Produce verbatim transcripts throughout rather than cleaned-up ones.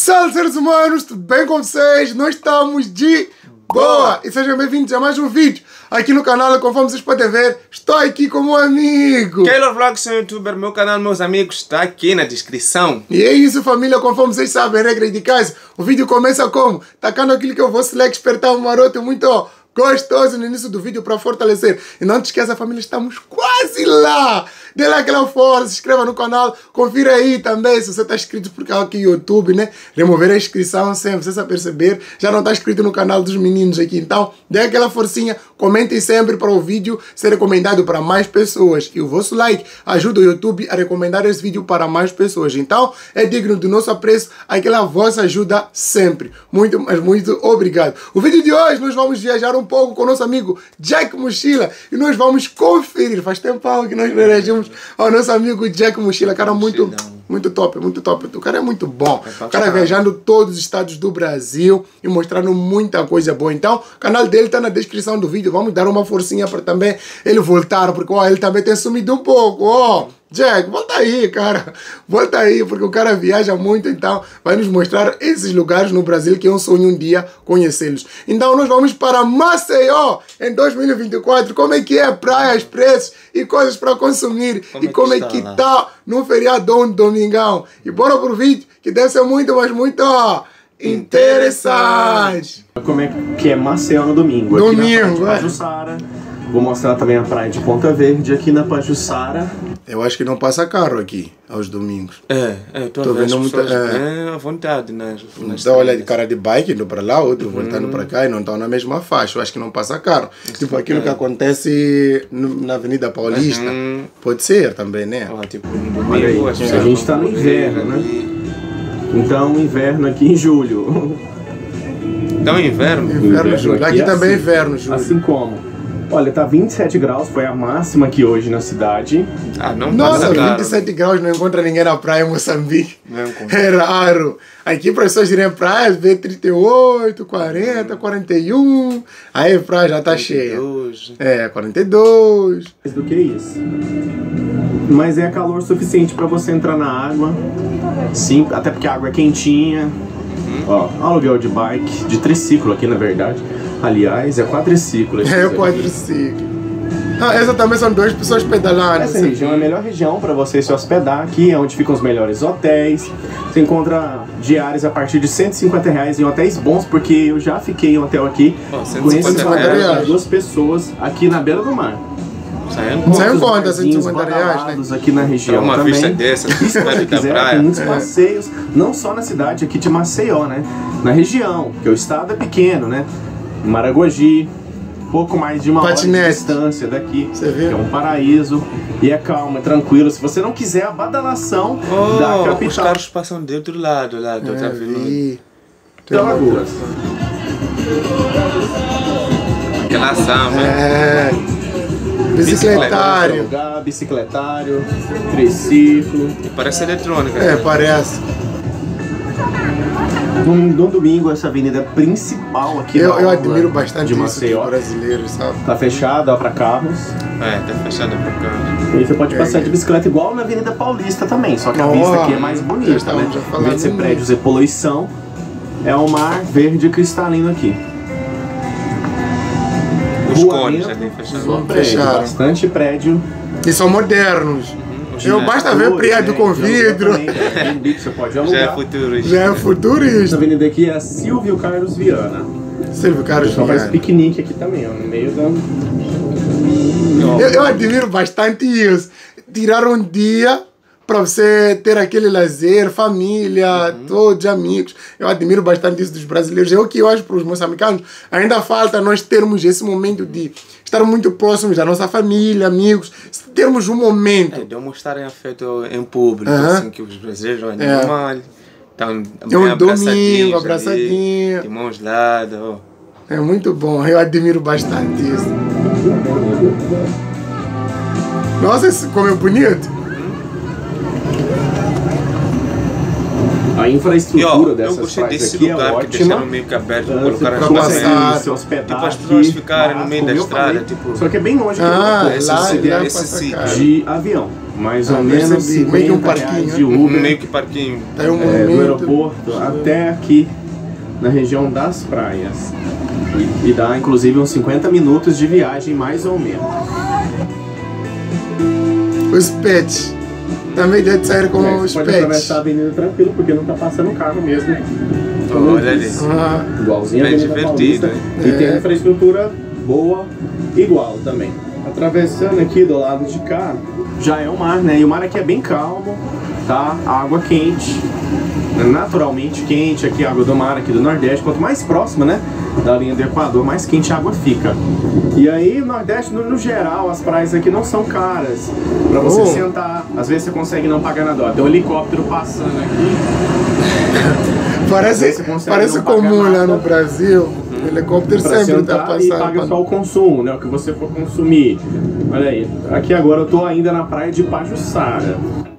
Salve, seres humanos, tudo bem com vocês? Nós estamos de boa! E sejam bem-vindos a mais um vídeo aqui no canal. Conforme vocês podem ver, estou aqui com um amigo. Keylor Vlogs, sou youtuber, meu canal, meus amigos, está aqui na descrição. E é isso, família, conforme vocês sabem, regra de casa, o vídeo começa como? Tacando aquilo que eu vou select, apertar um maroto muito gostoso no início do vídeo para fortalecer. E não te esqueça, família, estamos quase lá. Dê lá aquela força, se inscreva no canal, confira aí também se você está inscrito por cá aqui no YouTube, né? Remover a inscrição sempre, você sabe perceber. Já não está inscrito no canal dos meninos aqui, então dê aquela forcinha, comentem sempre para o vídeo ser recomendado para mais pessoas. E o vosso like ajuda o YouTube a recomendar esse vídeo para mais pessoas. Então é digno do nosso apreço, aquela vossa ajuda sempre. Muito, mas muito obrigado. O vídeo de hoje nós vamos viajar um pouco com o nosso amigo Jack Mochila e nós vamos conferir. Faz tempo que nós reagimos ao nosso amigo Jack Mochila, cara muito, muito top, muito top. O cara é muito bom. O cara viajando todos os estados do Brasil e mostrando muita coisa boa. Então, o canal dele está na descrição do vídeo. Vamos dar uma forcinha para também ele voltar, porque ó, ele também tem sumido um pouco. Ó, Jack, volta aí, cara. Volta aí, porque o cara viaja muito, então vai nos mostrar esses lugares no Brasil que é um sonho um dia conhecê-los. Então nós vamos para Maceió em dois mil e vinte e quatro. Como é que é praias, preços e coisas para consumir. Como e como é que está, tá no feriadão de domingão. E bora pro vídeo que deve ser muito, mas muito ó, interessante. Como é que é Maceió no domingo? Domingo, aqui na praia de Pajuçara. Vou mostrar também a praia de Ponta Verde aqui na Pajuçara. Eu acho que não passa carro aqui aos domingos. É, é, tô, tô vendo muita é, à vontade, né? Então, olha, de cara de bike indo para lá, outro uhum. voltando para cá e não estão na mesma faixa. Eu acho que não passa carro. Isso tipo aquilo é. que acontece no, na Avenida Paulista. Uhum. Pode ser também, né? Ah, tipo, no domingo, a gente está no inverno, né? Então, inverno aqui em julho. Então, inverno? Inverno, inverno julho. Aqui, aqui é também é assim, inverno, julho. Assim como? Olha, tá vinte e sete graus, foi a máxima aqui hoje na cidade. Ah, não Nossa, vinte e sete graus, não encontra ninguém na praia em Moçambique. Não é raro. Aqui para as pessoas irem à praia, vê trinta e oito, quarenta, quarenta e um. Aí a praia já tá quarenta e dois. Cheia. É, quarenta e dois. Mais do que isso. Mas é calor suficiente para você entrar na água. Sim, até porque a água é quentinha. Hum. Ó, aluguel de bike, de triciclo aqui na verdade. Aliás, é quadriciclo. É quadriciclo. Ah, essa também são duas pessoas pedalando. Essa assim. região é a melhor região para você se hospedar. Aqui é onde ficam os melhores hotéis. Você encontra diárias a partir de cento e cinquenta reais em hotéis bons, porque eu já fiquei em um hotel aqui. Oh, cento e cinquenta reais. Duas pessoas aqui na beira do mar. Saiu conta, cento e cinquenta reais, né? Aqui na região uma também. vista dessa, se você quiser, praia. Tem muitos passeios, não só na cidade aqui de Maceió, né? Na região, porque o estado é pequeno, né? Maragogi, pouco mais de uma Patinete. hora de distância daqui. Você vê? É um paraíso e é calmo, é tranquilo. Se você não quiser a badalação oh, da capital. Os carros passam do outro lado, lá do outro lado. Lagoas. Aquela ação, né? É. Bicicletário. Lugar, bicicletário, triciclo. E parece eletrônica. É, parece. No, no domingo, essa avenida principal aqui eu, eu admiro bastante de Maceió, brasileiro, sabe? Tá fechada para carros. É, tá fechada para carros. E você pode passear de bicicleta igual na Avenida Paulista também, só que a oh, vista aqui é mais bonita, né? Em vez de ser prédios e poluição, é o mar verde cristalino aqui. Os cones já tem fechado. Prédio, bastante prédio. E são modernos. Eu basta ver prédio com vidro. Você pode alugar. Já é futurista. Já é futurista. Essa avenida aqui é a Silvio Carlos Viana. Silvio Carlos Viana. Faz piquenique aqui também, ó, no meio da... Eu, eu admiro bastante isso. Tirar um dia para você ter aquele lazer, família, uhum. todos amigos. Eu admiro bastante isso dos brasileiros. É o que eu acho para os moçambicanos. Ainda falta nós termos esse momento de estar muito próximos da nossa família, amigos, termos um momento. É, demonstrarem afeto em público, uhum. assim, que os brasileiros não é normal. Então, é um domingo, abraçadinho. De mãos dadas. Oh. É muito bom, eu admiro bastante isso. Nossa, esse como é bonito. A infraestrutura Eu, dessas eu gostei praias desse aqui lugar é que ótima. deixaram meio que aberto, Ah, colocaram você as consegue pessoas. se hospedar Tipo, as pessoas aqui, ficarem no meio como da eu estrada, falei. tipo. Só que é bem longe de Ah, aeroporto. lá, esse- lá esse passa sítio. cara. De avião. Mais ou Ah, menos percebi. Meio que um cinquenta reais parquinho, de Uber. Meio que parquinho. Tá aí um É, do monumento. aeroporto até aqui na região das praias. E, e dá inclusive uns cinquenta minutos de viagem, mais ou menos. Os pets. Também deve sair com É, os você pode pets. atravessar a avenida tranquilo, porque não tá passando carro mesmo. Olha ali. Ah, Igualzinho a Bem Avenida divertido, Paulista. E né? tem É. infraestrutura boa, igual também. Atravessando aqui do lado de cá, já é o mar, né? E o mar aqui é bem calmo, tá? Água quente, naturalmente quente aqui, a água do mar aqui do Nordeste. Quanto mais próxima, né, da linha do Equador, mais quente a água fica. E aí, o Nordeste, no, no geral, as praias aqui não são caras pra você Oh. sentar. Às vezes você consegue não pagar nada. Ó, tem um helicóptero passando aqui. parece Você consegue parece não pagar comum lá nada. no Brasil. O helicóptero Pra sempre tá sentar e paga passando. só o consumo, né? O que você for consumir. Olha aí. Aqui agora eu tô ainda na praia de Pajuçara.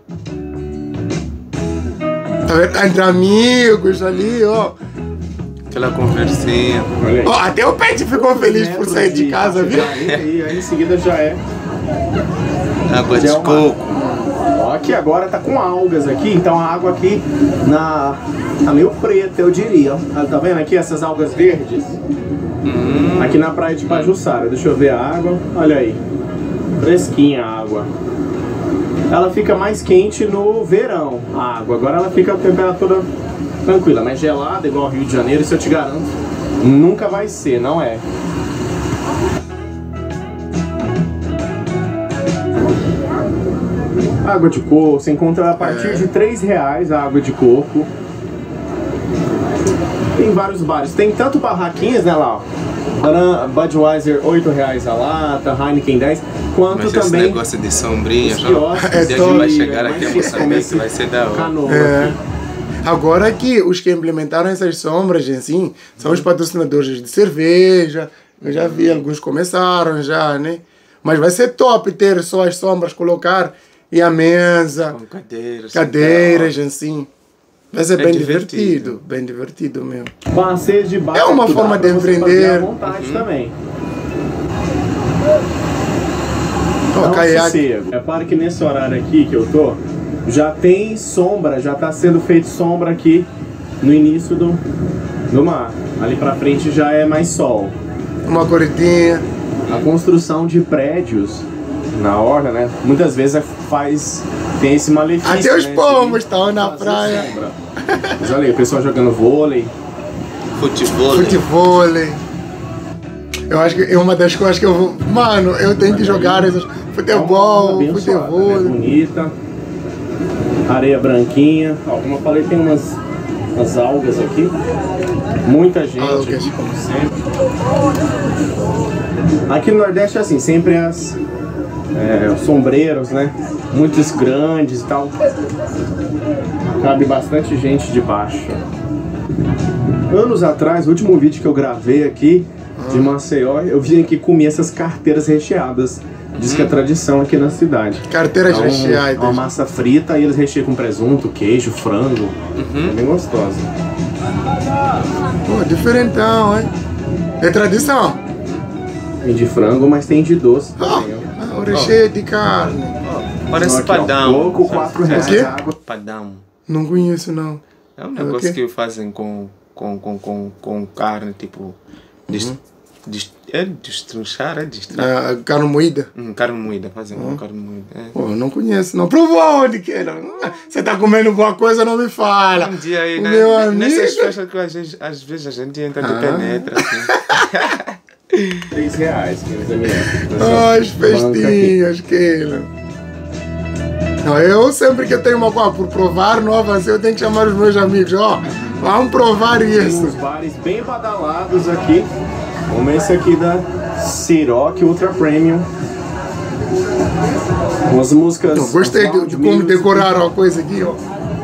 Tá vendo? Entre amigos ali, ó. Aquela conversinha. Olha aí. Ó, até o pet ficou feliz por Metros sair de casa, faixa viu? de areia, E aí em seguida já é. Água Já de é uma- coco. Ó, aqui agora tá com algas aqui, então a água aqui na. Tá meio preta, eu diria. ó. Tá vendo aqui essas algas verdes? Hum, Aqui na praia de Pajuçara. Deixa eu ver a água. Olha aí. Fresquinha a água. Ela fica mais quente no verão, a água. Agora ela fica a temperatura tranquila, mas gelada, igual ao Rio de Janeiro, isso eu te garanto. Nunca vai ser, não é? Água de coco, você encontra a partir É. de três reais a água de coco. Tem vários bares. Tem tanto barraquinhas, né, lá, ó. Bran- Budweiser oito reais a lata, Heineken dez, quanto mas esse também negócio de sombrinha, os já. quiosques. É O dia que top. vai chegar aqui a Mas Moçambique, esse vai ser da hora. canoa É. aqui. Agora que os que implementaram essas sombras, assim, são os patrocinadores de cerveja. Eu já vi, alguns começaram já, né? Mas vai ser top ter só as sombras, colocar e a mesa, Com cadeiras. cadeiras, assim. Vai ser É bem divertido. divertido, bem divertido mesmo. Passeios de barco. É uma dá forma pra de você empreender. fazer à vontade também. Ó, Não caiaque. sossego. É claro que nesse horário aqui que eu tô, já tem sombra, já tá sendo feito sombra aqui no início do, do mar. Ali pra frente já é mais sol. Uma corridinha. A construção de prédios na orla, né? Muitas vezes faz. Tem esse malefício. Até os né, de pombos estão na fazer praia. sombra. Mas olha aí, o pessoal jogando vôlei. Futebol. Futevôlei. Eu acho que é uma das coisas que eu vou. Mano, eu tenho que jogar essas. É uma Futebol, orla abençoada, né? futevôlei. Bonita. Areia branquinha. Ó, como eu falei, tem umas, umas algas aqui. Muita gente Algas. aqui, como sempre. Aqui no Nordeste é assim, sempre as é, os sombreiros, né? Muitos grandes e tal. Cabe bastante gente debaixo. Anos atrás, o último vídeo que eu gravei aqui de Maceió, eu vim aqui comer essas carteiras recheadas. Diz que é tradição aqui na cidade. Carteiras É um- recheadas. uma massa frita e eles recheiam com presunto, queijo, frango. É bem gostosa. Pô, diferentão, hein? É tradição. Tem de frango, mas tem de doce Ó, também. ó. ah, o recheio de carne. Parece Aqui, ó, padão. coco, quatro Sabe? reais O quê? a água. Padão. Não conheço, não. É um É o negócio quê? que fazem com, com, com, com, com carne, tipo. Des, des, é destrinchar, é destrinchar. Ah, carne moída. Hum, carne moída, fazem com carne moída. É. Pô, não conheço, não. Provou onde que era? Você tá comendo alguma coisa, não me fala. Um dia aí, O né? meu amigo. Nessas festas que às vezes, às vezes a gente entra de Ah. penetra, assim. Três reais, quinhentos mililitros. Ah, as Banca aqui. festinhas, que. Não, eu sempre que eu tenho uma coisa por provar nova, assim, eu tenho que chamar os meus amigos. Ó, vamos provar Tem isso. uns bares bem badalados aqui. Como esse aqui da Ciroc Ultra Premium. Com as músicas. Eu gostei de, de como decoraram a coisa aqui, ó.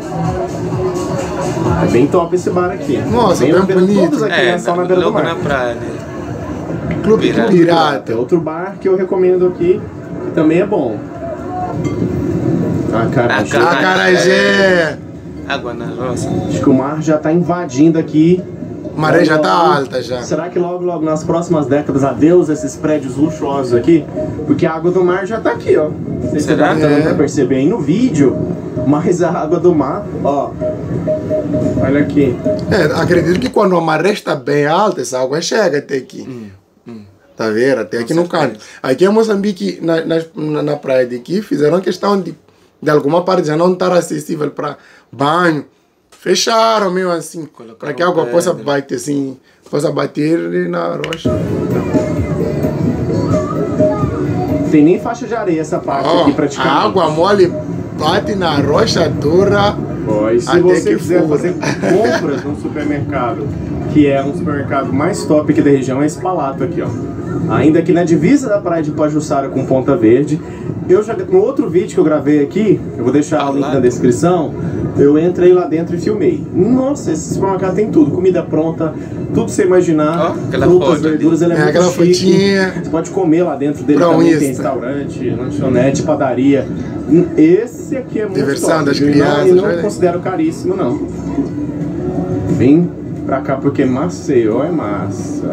É bem top esse bar aqui. Nossa, bem bem na beira- bonito. Todos aqui É, né, só na beira do logo mar. na praia, né? Clube Pirata. Pirata. É outro bar que eu recomendo aqui, que também é bom. Acarajé. Acarajé. Acarajé. Água na roça. Acho que o mar já tá invadindo aqui. A maré já Logo, tá logo, alta já. Será que logo, logo nas próximas décadas, adeus esses prédios luxuosos aqui? Porque a água do mar já tá aqui, ó. Não sei se você tá Será? dando É. pra perceber aí no vídeo, mas a água do mar, ó. Olha aqui. É, acredito que quando a maré está bem alta, essa água chega até aqui. Hum, hum. Tá vendo? Até aqui no certeza. canto. Aqui em Moçambique, na, nas- na, na praia de aqui, fizeram questão de, de alguma parte já não estar acessível para banho. Fecharam mesmo assim, Colocaram para que a água possa pedra. bater assim, possa bater na rocha. Tem nem faixa de areia essa parte Ó, aqui praticamente. a água mole bate na rocha dura. Ó, e se Até você que quiser fura. fazer compras num supermercado, que é um supermercado mais top aqui da região, é esse Palato aqui, ó. Ainda aqui na divisa da praia de Pajuçara com Ponta Verde. Eu já, no outro vídeo que eu gravei aqui, eu vou deixar o link na descrição, eu entrei lá dentro e filmei. Nossa, esse supermercado tem tudo, comida pronta, tudo que você imaginar, Ó, aquela frutas, foto ali. verduras, ele é, É, muito aquela chique. fotinha. Você pode comer lá dentro dele Pra também, isso, tem né? restaurante, lanchonete, padaria. Esse aqui é muito Diversão top, das viu? crianças, E não, olha não aí. considero caríssimo, não. Vem pra cá porque Maceió é massa.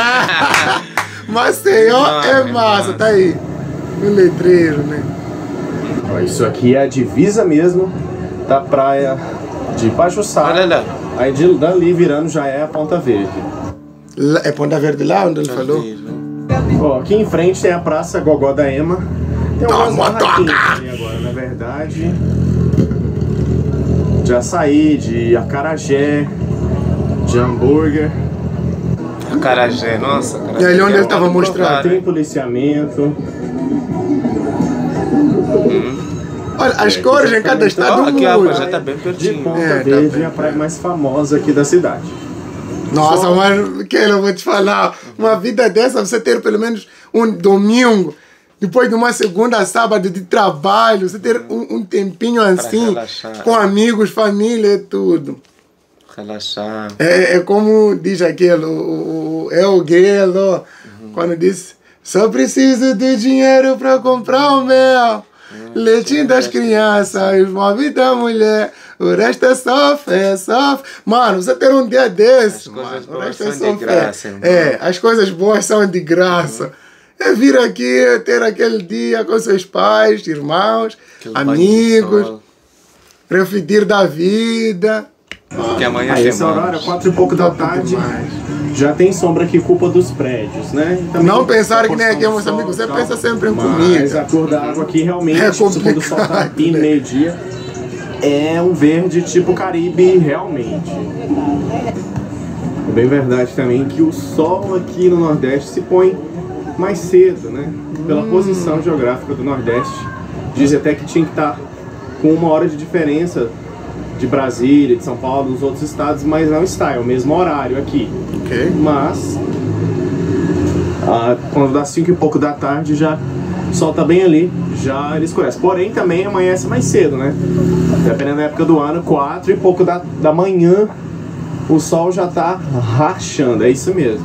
Maceió Não, é é massa, massa. tá aí. O letreiro, né? Ó, isso aqui é a divisa mesmo da praia de Pajuçara. Olha lá. Aí de dali virando já é a Ponta Verde. Lá- É Ponta Verde lá onde ele falou? Ó, aqui em frente tem a Praça Gogó da Ema. Tem Toma, algumas barraquinhas toca! ali agora, na verdade. De açaí, de acarajé, de hambúrguer. Acarajé, nossa. Acarajé. E ali onde ele tava Pode mostrando? provar, Tem né? policiamento. Olha, as cores em cada estado Ó, aqui a água mudam. já tá bem De pertinho. Ponta É, tá Verde bem é a praia mais famosa aqui da cidade. Nossa, Só- mas que eu vou te falar, uma vida dessa, você ter pelo menos um domingo, depois de uma segunda, sábado de trabalho, você ter um, um tempinho assim, relaxar. com amigos, família e tudo. Relaxar. É, é como diz aquele, o, o, o El Guelo, quando disse, só preciso de dinheiro para comprar o mel, leitinho das crianças, uma vida mulher, o resto é só fé, só fé. Mano, você ter um dia desse, As mano, coisas o boas resto é são só de fé. graça, irmão. É, as coisas boas são de graça. É vir aqui, ter aquele dia com seus pais, irmãos, Aquele banho de amigos, sol. refletir da vida. Que amanhã Aí tem esse horário, mais. quatro e pouco da Top tarde, demais. já tem sombra aqui, culpa dos prédios, né? E também Não tem pensar que nem aqui em porção Moçambique, do você sol e pensa tal. sempre em Mas comida. a cor da água aqui realmente, É tipo, quando o sol tá complicado, aqui no né? meio-dia, é um verde tipo Caribe realmente. É bem verdade também que o sol aqui no Nordeste se põe mais cedo, né? Pela Hum. posição geográfica do Nordeste. Diz até que tinha que estar com uma hora de diferença de Brasília, de São Paulo, dos outros estados, mas não está, é o mesmo horário aqui. Ok. Mas ah, quando dá cinco e pouco da tarde já o sol tá bem ali, já ele escurece. Porém também amanhece mais cedo, né? Dependendo da época do ano, quatro e pouco da, da manhã o sol já tá rachando, é isso mesmo.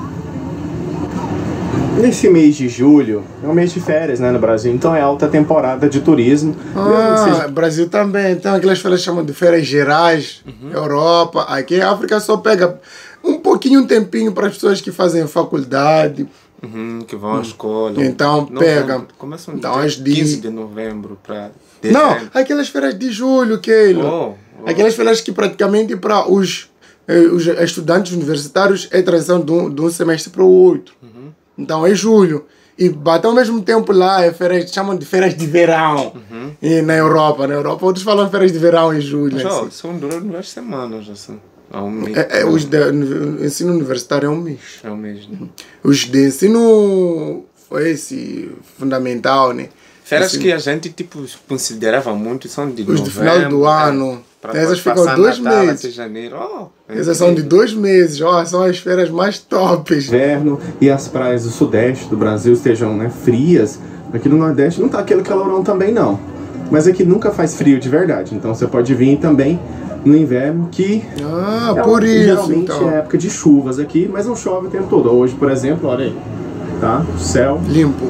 Nesse mês de julho, é um mês de férias, né, no Brasil, então é alta temporada de turismo. Mesmo que Ah, seja- Brasil também. Então, aquelas férias chamam de férias gerais, Europa. Aqui em África só pega um pouquinho, um tempinho para as pessoas que fazem faculdade. Uhum, que vão à escola. Então, Novembro. pega. Começam Então, dia as de- quinze de novembro para Não, dezembro. aquelas férias de julho, Keilo. Oh, oh. Aquelas férias que praticamente para os, eh, os estudantes universitários é transição de um, de um semestre para o outro. Uhum. Então é julho. E bate ao mesmo tempo lá, é férias, chamam de férias de verão. Uhum. E na Europa, na Europa, outros falam férias de verão em julho. Mas, ó, assim. são duram duas semanas, assim. Há um mês. É, é, os de o ensino universitário é um mês. É o mês, né? Os de ensino foi esse fundamental, né? Férias Ensino- que a gente, tipo, considerava muito são de Os de novembro, final do né? ano. Pra Essas depois ficam passar dois Natal meses. até janeiro. Oh, é Essas são de incrível. dois meses. Ó, são as férias mais tops. inverno e as praias do sudeste do Brasil estejam, né, frias, aqui no Nordeste não tá aquele calorão também não. Mas aqui nunca faz frio de verdade, então você pode vir também no inverno, que Ah, é por uma- isso. geralmente Então. é época de chuvas aqui, mas não chove o tempo todo. Hoje, por exemplo, olha aí, tá? Céu Limpo.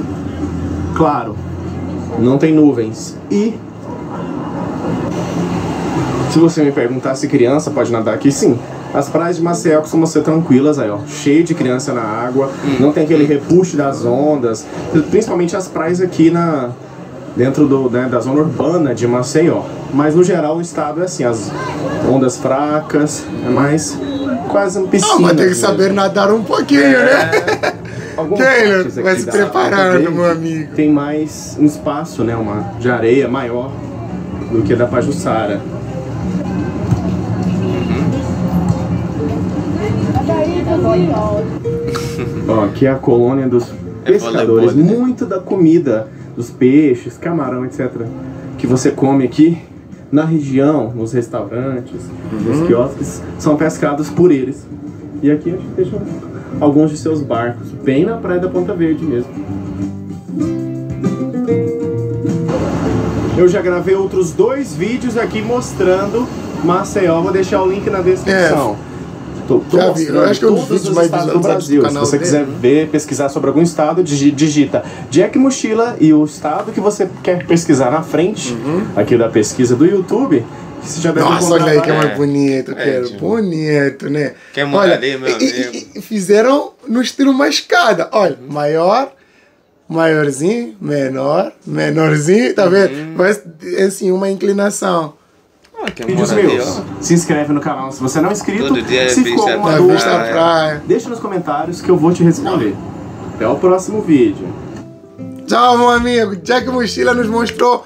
claro, não tem nuvens. E Se você me perguntar se criança pode nadar aqui, sim. As praias de Maceió costumam ser tranquilas aí, ó. Cheio de criança na água, hum. não tem aquele repuxo das ondas. Principalmente as praias aqui na... dentro do, né, da zona urbana de Maceió. Mas no geral o estado é assim, as ondas fracas, é mais quase um piscina. Ah, mas tem que saber nadar um pouquinho, né? Keylor, vai se preparando, meu amigo. Tem mais um espaço, né, uma de areia maior do que da Pajuçara. Ó, aqui é a colônia dos pescadores. Muito da comida, dos peixes, camarão, etcétera, que você come aqui na região, nos restaurantes, uhum. nos quiosques, são pescados por eles. E aqui a gente deixa alguns de seus barcos, bem na praia da Ponta Verde mesmo. Eu já gravei outros dois vídeos aqui mostrando Maceió, vou deixar o link na descrição. É. Tô, tô já vi, eu acho que é um dos vídeos mais do Brasil. Do Se você dele. quiser ver, pesquisar sobre algum estado, digita Jack Mochila e o estado que você quer pesquisar na frente, uhum. aqui da pesquisa do YouTube. Que você já deve Nossa, olha aí que é mais bonito, é, quero. É, bonito, né? Quer mudar olha, ali, meu e, e fizeram no estilo uma escada. Olha, uhum. maior, maiorzinho, menor, menorzinho, tá vendo? Uhum. Mas assim, uma inclinação. Ah, vídeos meus. Se inscreve no canal se você não é inscrito. Todo dia se ficou alguma praia. dúvida, praia. deixa nos comentários que eu vou te responder. Até o próximo vídeo. Tchau, meu amigo. Jack Mochila nos mostrou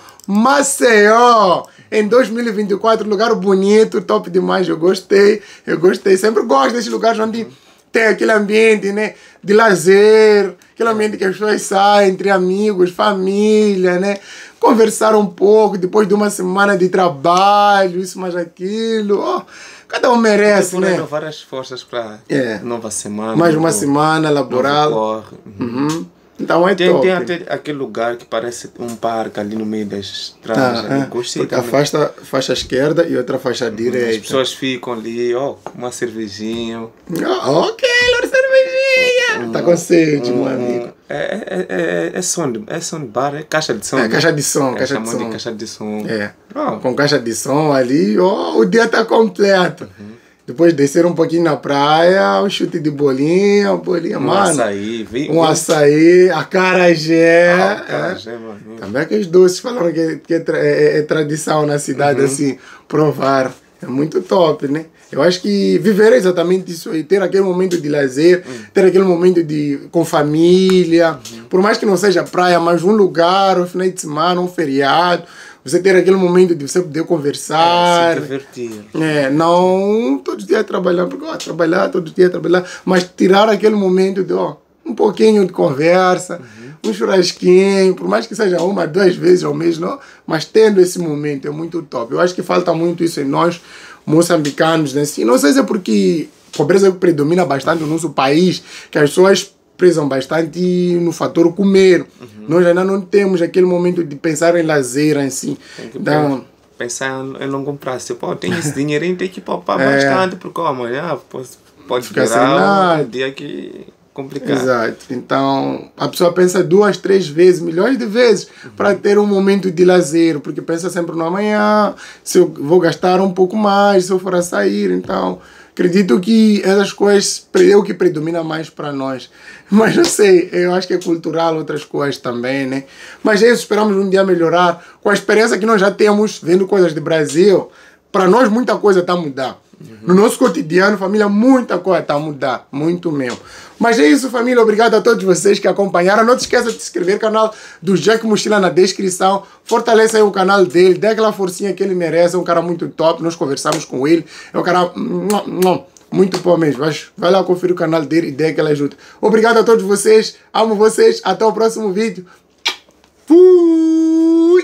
Maceió em dois mil e vinte e quatro. Lugar bonito, top demais. Eu gostei. Eu gostei. Sempre gosto desses lugares onde tem aquele ambiente, né, de lazer, aquele ambiente que as pessoas saem entre amigos, família, né? Conversar um pouco depois de uma semana de trabalho, isso mais aquilo. Oh, cada um merece, né? Várias forças para é. nova semana. Mais uma semana laboral. Uhum. Então é tem, top. Tem até aquele lugar que parece um parque ali no meio das estradas. Ah, é. Gostei porque a faixa, faixa esquerda e outra faixa uhum. direita. As pessoas ficam ali, ó, uma cervejinha. Oh, ok, Lord, cervejinha. Um, tá com sede, um, meu amigo. É, é, é, é som, de, é som de bar, é caixa de som. É, caixa de som, é, caixa de som. de caixa de som. É, oh. com caixa de som ali, oh, o dia tá completo. Uhum. Depois descer um pouquinho na praia, um chute de bolinha, bolinha, um mano. Açaí, vi, um vi. açaí, acarajé. Ah, acarajé, é. mano. Também aqueles doces falaram que, que é, tra é, é tradição na cidade, uhum. assim, provar. É muito top, né? Eu acho que viver é exatamente isso aí, ter aquele momento de lazer, uhum. ter aquele momento de com família, uhum. por mais que não seja praia, mas um lugar, um final de semana, um feriado. Você ter aquele momento de você poder conversar. É, se divertir. É, não todo dia trabalhar, porque ó, trabalhar, todo dia trabalhar, mas tirar aquele momento de ó, um pouquinho de conversa, uhum. um churrasquinho, por mais que seja uma, duas vezes ao mês, não, mas tendo esse momento é muito top. Eu acho que falta muito isso em nós, moçambicanos, né? Assim, não sei se é porque a pobreza predomina bastante no nosso país, que as pessoas prezam bastante no fator comer. Uhum. Nós ainda não temos aquele momento de pensar em lazer, assim. Tem que então, pensar em longo prazo. Tipo, oh, tem esse dinheirinho, tem que poupar é, bastante, porque amanhã pode, pode ficar virar um dia que complicado. Exato. Então, a pessoa pensa duas, três vezes, milhões de vezes, uhum. para ter um momento de lazer, porque pensa sempre no amanhã, se eu vou gastar um pouco mais, se eu for a sair, então... Acredito que essas coisas é o que predomina mais para nós. Mas não sei, eu acho que é cultural, outras coisas também, né? Mas é isso, esperamos um dia melhorar. Com a experiência que nós já temos, vendo coisas do Brasil, para nós muita coisa está a mudar. Uhum. No nosso cotidiano, família, muita coisa está a mudar. Muito mesmo. Mas é isso, família. Obrigado a todos vocês que acompanharam. Não te esqueça de se inscrever no canal do Jack Mochila na descrição. Fortaleça aí o canal dele. Dê aquela forcinha que ele merece. É um cara muito top. Nós conversamos com ele. É um cara muito bom mesmo. Vai lá conferir o canal dele e dê aquela ajuda. Obrigado a todos vocês. Amo vocês. Até o próximo vídeo. Fui!